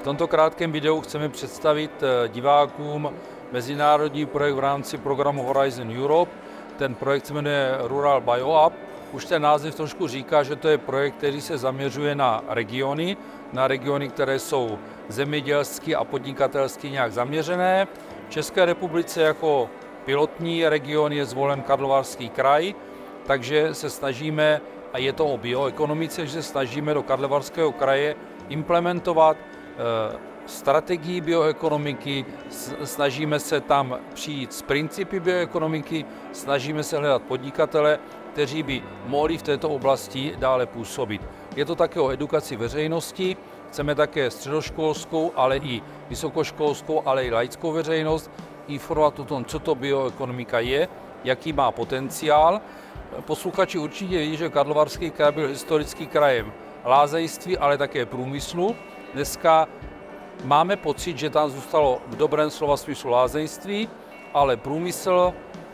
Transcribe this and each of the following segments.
tomto krátkém videu chceme představit divákům mezinárodní projekt v rámci programu Horizon Europe. Ten projekt se jmenuje Rural BioUp. Už ten název trošku říká, že to je projekt, který se zaměřuje na regiony, které jsou zemědělsky a podnikatelsky nějak zaměřené. V České republice jako pilotní region je zvolen Karlovarský kraj, takže se snažíme, a je to o bioekonomice, že se snažíme do Karlovarského kraje implementovat strategii bioekonomiky, snažíme se tam přijít s principy bioekonomiky, snažíme se hledat podnikatele, kteří by mohli v této oblasti dále působit. Je to také o edukaci veřejnosti, chceme také středoškolskou, ale i vysokoškolskou, ale i laickou veřejnost informovat o tom, co to bioekonomika je, jaký má potenciál. Posluchači určitě ví, že Karlovarský kraj byl historicky krajem lázeňství, ale také průmyslu. Dneska máme pocit, že tam zůstalo v dobrém slova smyslu lázeňství, ale průmysl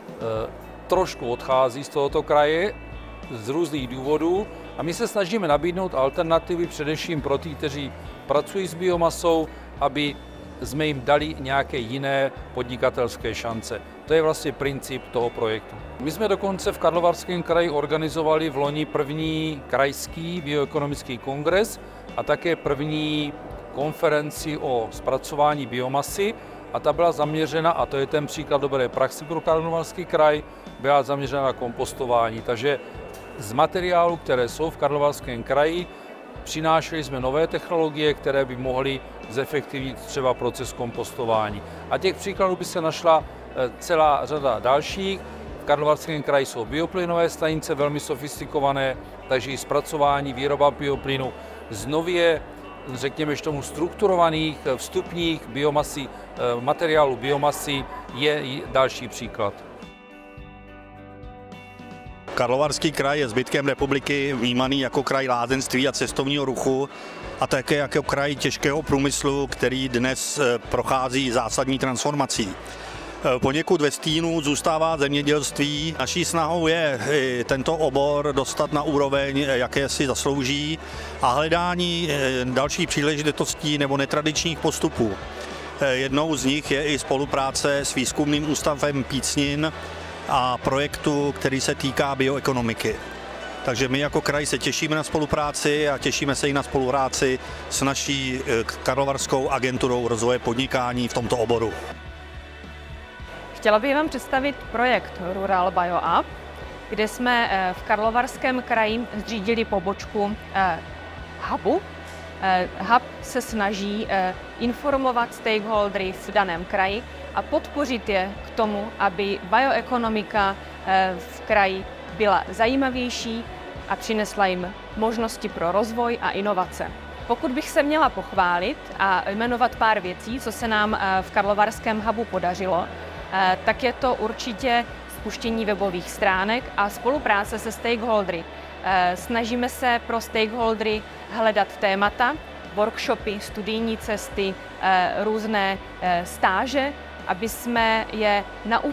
trošku odchází z tohoto kraje z různých důvodů a my se snažíme nabídnout alternativy především pro ty, kteří pracují s biomasou, aby jsme jim dali nějaké jiné podnikatelské šance. To je vlastně princip toho projektu. My jsme dokonce v Karlovarském kraji organizovali v loni první krajský bioekonomický kongres a také první konferenci o zpracování biomasy a ta byla zaměřena, a to je ten příklad dobré praxe pro Karlovarský kraj, byla zaměřena na kompostování. Takže z materiálů, které jsou v Karlovarském kraji, přinášeli jsme nové technologie, které by mohly zefektivnit třeba proces kompostování. A těch příkladů by se našla celá řada dalších. V Karlovarském kraji jsou bioplynové stanice velmi sofistikované, takže i zpracování, výroba bioplynu z nově, řekněme, tomu strukturovaných vstupních biomasy, materiálu biomasy je další příklad. Karlovarský kraj je zbytkem republiky vnímaný jako kraj lázeňství a cestovního ruchu a také jako kraj těžkého průmyslu, který dnes prochází zásadní transformací. Poněkud ve stínu zůstává zemědělství. Naší snahou je tento obor dostat na úroveň, jaké si zaslouží, a hledání dalších příležitostí nebo netradičních postupů. Jednou z nich je i spolupráce s výzkumným ústavem Pícnin a projektu, který se týká bioekonomiky. Takže my jako kraj se těšíme na spolupráci a těšíme se i na spolupráci s naší Karlovarskou agenturou rozvoje podnikání v tomto oboru. Chtěla bych vám představit projekt Rural BioUp, kde jsme v Karlovarském kraji zřídili pobočku hubu. Hub se snaží informovat stakeholdery v daném kraji a podpořit je k tomu, aby bioekonomika v kraji byla zajímavější a přinesla jim možnosti pro rozvoj a inovace. Pokud bych se měla pochválit a jmenovat pár věcí, co se nám v Karlovarském hubu podařilo, tak je to určitě spuštění webových stránek a spolupráce se stakeholdery. Snažíme se pro stakeholdery hledat témata, workshopy, studijní cesty, různé stáže, aby jsme je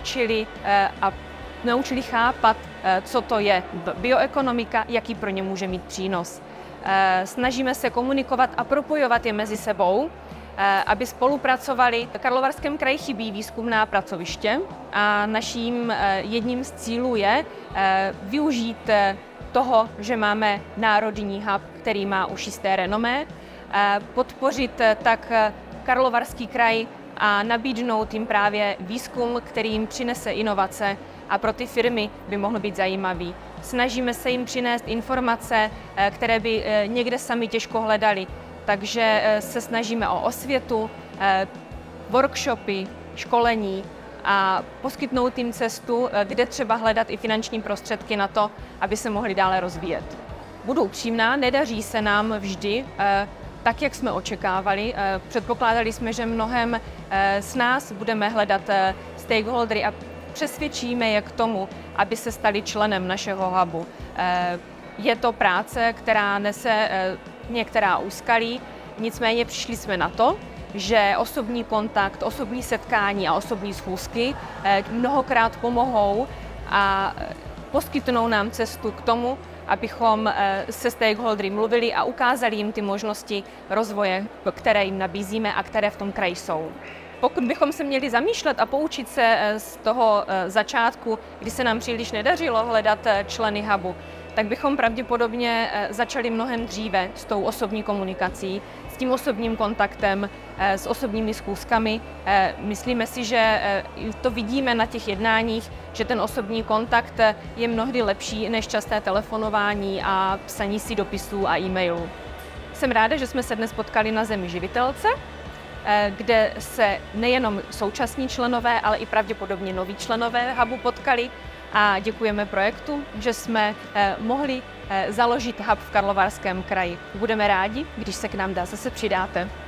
naučili chápat, co to je bioekonomika, jaký pro ně může mít přínos. Snažíme se komunikovat a propojovat je mezi sebou, aby spolupracovali. V Karlovarském kraji chybí výzkumná pracoviště a naším jedním z cílů je využít toho, že máme národní hub, který má už jisté renomé, podpořit tak Karlovarský kraj a nabídnout jim právě výzkum, který jim přinese inovace a pro ty firmy by mohl být zajímavý. Snažíme se jim přinést informace, které by někde sami těžko hledali, takže se snažíme o osvětu, workshopy, školení a poskytnout jim cestu, kde třeba hledat i finanční prostředky na to, aby se mohli dále rozvíjet. Budu upřímná, nedaří se nám vždy tak, jak jsme očekávali. Předpokládali jsme, že mnohem z nás budeme hledat stakeholdery a přesvědčíme je k tomu, aby se stali členem našeho hubu. Je to práce, která nese některá úskalí, nicméně přišli jsme na to, že osobní kontakt, osobní setkání a osobní schůzky mnohokrát pomohou a poskytnou nám cestu k tomu, abychom se stakeholdery mluvili a ukázali jim ty možnosti rozvoje, které jim nabízíme a které v tom kraji jsou. Pokud bychom se měli zamýšlet a poučit se z toho začátku, kdy se nám příliš nedařilo hledat členy hubu, tak bychom pravděpodobně začali mnohem dříve s tou osobní komunikací, s tím osobním kontaktem, s osobními schůzkami. Myslíme si, že to vidíme na těch jednáních, že ten osobní kontakt je mnohdy lepší než časté telefonování a psaní si dopisů a e-mailů. Jsem ráda, že jsme se dnes potkali na Zemi živitelce, kde se nejenom současní členové, ale i pravděpodobně noví členové hubu potkali a děkujeme projektu, že jsme mohli založit hub v Karlovarském kraji. Budeme rádi, když se k nám zase přidáte.